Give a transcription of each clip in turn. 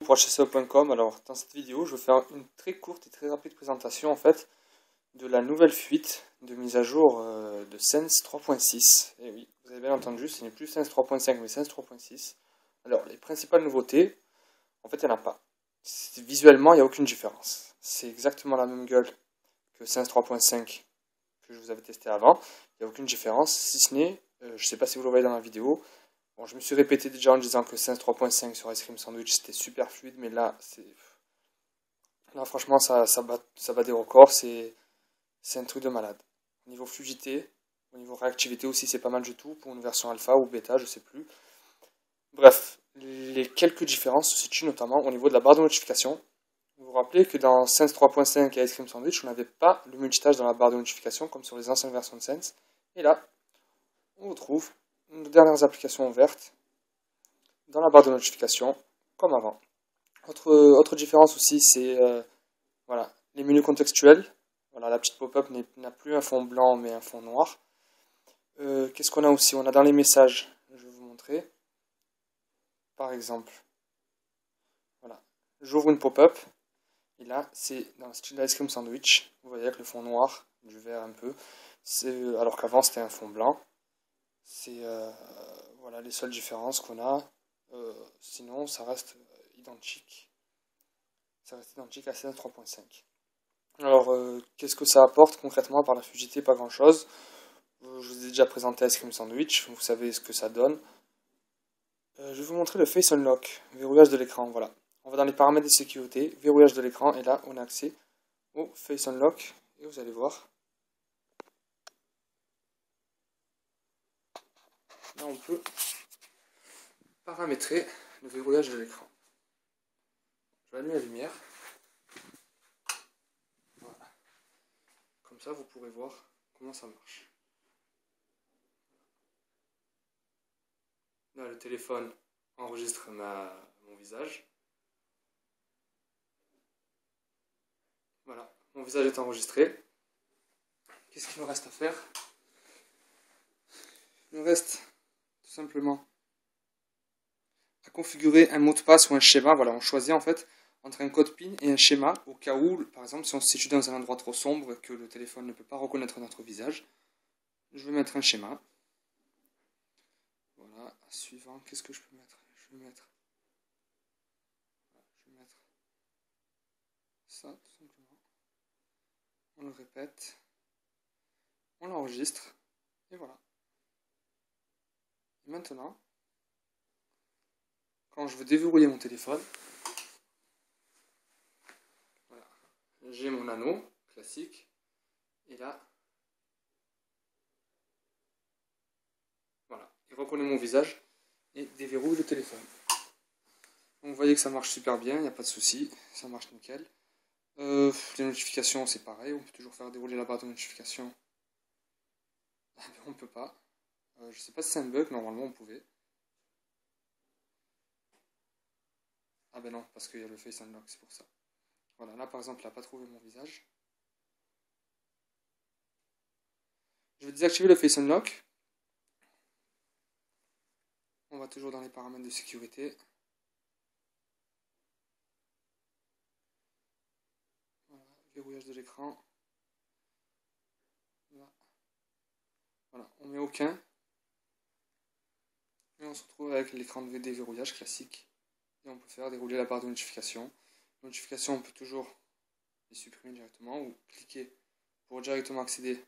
pour hseo.com. Alors dans cette vidéo je vais faire une très courte et très rapide présentation en fait de la nouvelle fuite de mise à jour de Sense 3.6. Et oui, vous avez bien entendu, ce n'est plus Sense 3.5 mais Sense 3.6. Alors les principales nouveautés, en fait il n'y en a pas. Visuellement il n'y a aucune différence. C'est exactement la même gueule que Sense 3.5 que je vous avais testé avant. Il n'y a aucune différence, si ce n'est, je ne sais pas si vous le voyez dans la vidéo. Bon, je me suis répété déjà en disant que Sense 3.5 sur Ice Cream Sandwich c'était super fluide, mais là, franchement, ça bat des records, c'est un truc de malade. Au niveau fluidité, au niveau réactivité aussi, c'est pas mal du tout pour une version alpha ou bêta, je sais plus. Bref, les quelques différences se situent notamment au niveau de la barre de notification. Vous vous rappelez que dans Sense 3.5 et Ice Cream Sandwich, on n'avait pas le multitâche dans la barre de notification comme sur les anciennes versions de Sense. Et là, on retrouve nos dernières applications ouvertes dans la barre de notification, comme avant. Autre différence aussi, c'est voilà, les menus contextuels. Voilà, la petite pop-up n'a plus un fond blanc, mais un fond noir. Qu'est-ce qu'on a aussi? On a dans les messages, je vais vous montrer. Par exemple, voilà, j'ouvre une pop-up, et là, c'est dans le style Ice Cream Sandwich. Vous voyez avec le fond noir, du vert un peu. Alors qu'avant, c'était un fond blanc. C'est voilà les seules différences qu'on a. Sinon, ça reste identique. Ça reste identique à CS 3.5. Alors, qu'est-ce que ça apporte concrètement par la fluidité? Pas grand-chose. Je vous ai déjà présenté Ice Cream Sandwich, vous savez ce que ça donne. Je vais vous montrer le Face Unlock, verrouillage de l'écran, voilà. On va dans les paramètres de sécurité, verrouillage de l'écran, et là, on a accès au Face Unlock, et vous allez voir. Là, on peut paramétrer le verrouillage de l'écran. Je vais allumer la lumière. Voilà. Comme ça, vous pourrez voir comment ça marche. Là, le téléphone enregistre mon visage. Voilà, mon visage est enregistré. Qu'est-ce qu'il me reste à faire? Il me reste tout simplement à configurer un mot de passe ou un schéma. Voilà, on choisit en fait entre un code PIN et un schéma au cas où, par exemple, si on se situe dans un endroit trop sombre et que le téléphone ne peut pas reconnaître notre visage. Je vais mettre un schéma. Voilà, suivant, qu'est-ce que je peux mettre? Je vais mettre ça, tout simplement. On le répète. On l'enregistre. Et voilà. Et maintenant, quand je veux déverrouiller mon téléphone, voilà, j'ai mon anneau classique. Et là, voilà, il reconnaît mon visage et déverrouille le téléphone. Donc vous voyez que ça marche super bien, il n'y a pas de souci, ça marche nickel. Les notifications, c'est pareil, on peut toujours faire dérouler la barre de notification. On peut pas. Je sais pas si c'est un bug, normalement on pouvait. Ah ben non, parce qu'il y a le Face Unlock, c'est pour ça. Voilà, là par exemple, il n'a pas trouvé mon visage. Je vais désactiver le Face Unlock. On va toujours dans les paramètres de sécurité. Voilà, verrouillage de l'écran. Voilà, on met aucun. Et on se retrouve avec l'écran de déverrouillage classique. Et on peut faire dérouler la barre de notification. Notification, on peut toujours les supprimer directement ou cliquer pour directement accéder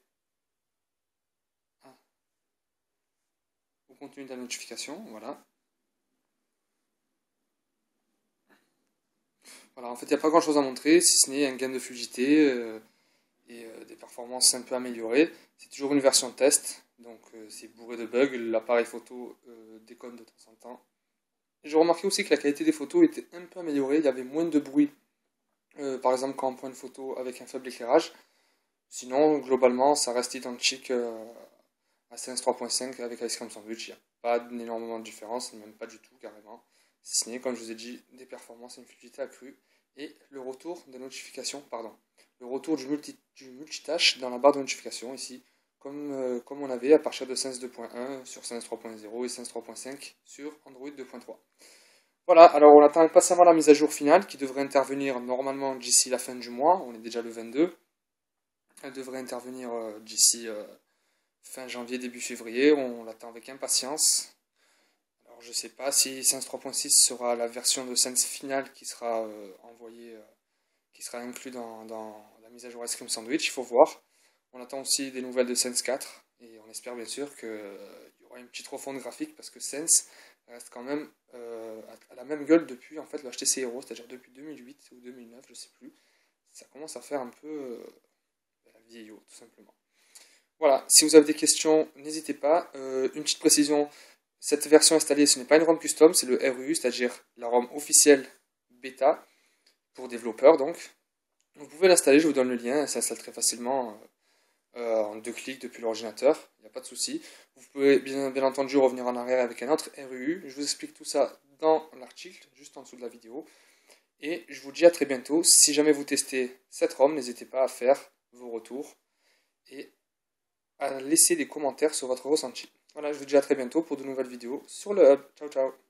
au contenu de la notification. Voilà. Voilà, en fait, il n'y a pas grand chose à montrer, si ce n'est un gain de fluidité et des performances un peu améliorées. C'est toujours une version test, donc c'est bourré de bugs. L'appareil photo déconne de temps en temps. J'ai remarqué aussi que la qualité des photos était un peu améliorée, il y avait moins de bruit, par exemple quand on prend une photo avec un faible éclairage. Sinon, globalement, ça reste identique à Sense 3.5 avec Ice Cream Sandwich. Il n'y a pas énormément de différence, même pas du tout carrément. Si ce n'est, comme je vous ai dit, des performances et une fluidité accrue. Et le retour des notifications, pardon. Le retour du multitâche dans la barre de notification ici, comme on avait à partir de Sense 2.1 sur Sense 3.0 et Sense 3.5 sur Android 2.3. Voilà, alors on attend impatiemment la mise à jour finale qui devrait intervenir normalement d'ici la fin du mois. On est déjà le 22. Elle devrait intervenir d'ici fin janvier, début février. On l'attend avec impatience. Alors je sais pas si Sense 3.6 sera la version de Sense finale qui sera envoyée, qui sera inclus dans la mise à jour Ice Cream Sandwich. Il faut voir. On attend aussi des nouvelles de Sense 4 et on espère bien sûr qu'il y aura une petite refonte graphique parce que Sense reste quand même à la même gueule depuis en fait le HTC Hero, c'est-à-dire depuis 2008 ou 2009, je sais plus. Ça commence à faire un peu vieillot, tout simplement. Voilà, si vous avez des questions, n'hésitez pas. Une petite précision, cette version installée, ce n'est pas une ROM custom, c'est le RUU, c'est-à-dire la ROM officielle bêta pour développeurs donc. Vous pouvez l'installer, je vous donne le lien, ça s'installe très facilement en 2 clics depuis l'ordinateur, il n'y a pas de souci. Vous pouvez bien entendu revenir en arrière avec un autre RUU, je vous explique tout ça dans l'article, juste en dessous de la vidéo. Et je vous dis à très bientôt. Si jamais vous testez cette ROM, n'hésitez pas à faire vos retours et à laisser des commentaires sur votre ressenti. Voilà, je vous dis à très bientôt pour de nouvelles vidéos sur le Hub. Ciao ciao.